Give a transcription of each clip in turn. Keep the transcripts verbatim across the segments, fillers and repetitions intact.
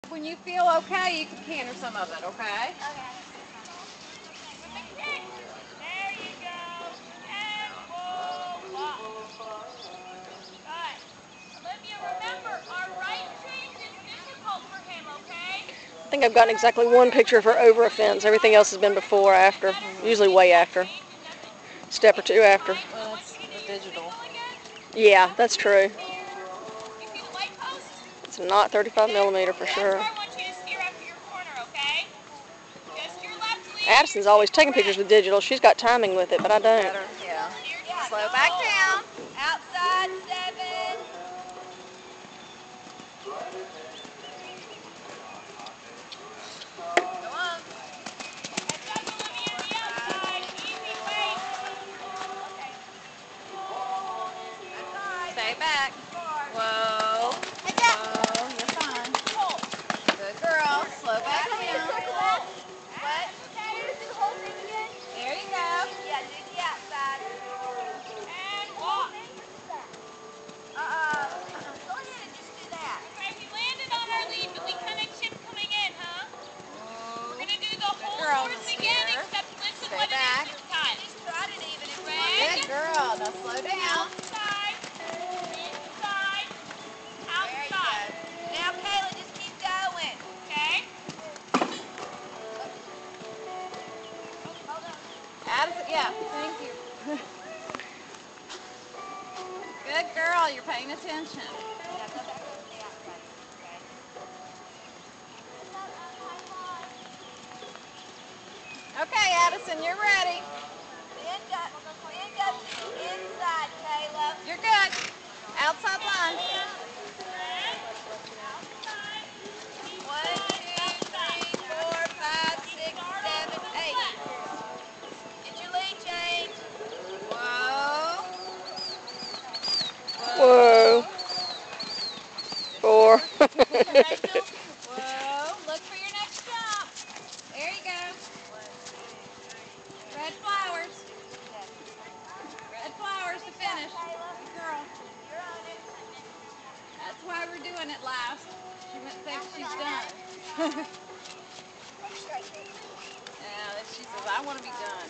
When you feel okay, you can canter some of it, okay? Okay. There you go. And whoa, walk. Good. Olivia, remember, our right change is difficult for him, okay? I think I've gotten exactly one picture of her over a fence. Everything else has been before or after, usually way after. Step or two after. Well, that's the digital. Yeah, that's true. You see the light post? It's not thirty-five millimeter for sure. I want you to steer after your corner, okay? Just your left lead. Addison's always taking pictures with digital. She's got timing with it, but I don't. Better, yeah. Slow back down. Outside seven. Go on. Heads up, Olivia, the outside. Easy weight. Okay. Stay back. Whoa. Whoa. You're fine. Good girl. Slow back down. What? There you go. Yeah, do the outside. And walk. Uh-uh. Go ahead and just do that. Okay, we landed on our lead, but we kind of chipped coming in, huh? We're going to do the whole girl, course Miss again, Sierra. except listen Stay what back. it is this time. Just try it even if Good girl. Now slow down. Outside. Inside. Outside. Now, Kayla, just keep going. Okay? Addison, yeah. Thank you. Good girl. You're paying attention. Okay, Addison, you're ready. Then go, then go to the inside, Kayla. You're good. Outside line. One, two, three, four, five, six, seven, eight. Get your lead change. Whoa. Whoa. Four. Rachel. Whoa. Look for your next jump. There you go. Red flowers. Red flowers to finish. Good girl. You're on it. That's why we're doing it last. She thinks she's done. Yeah, that she says, I want to be done.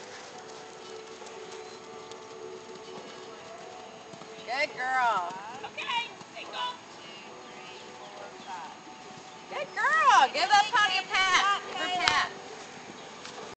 Good girl. Okay, take off. Good girl. Give that pony a pat.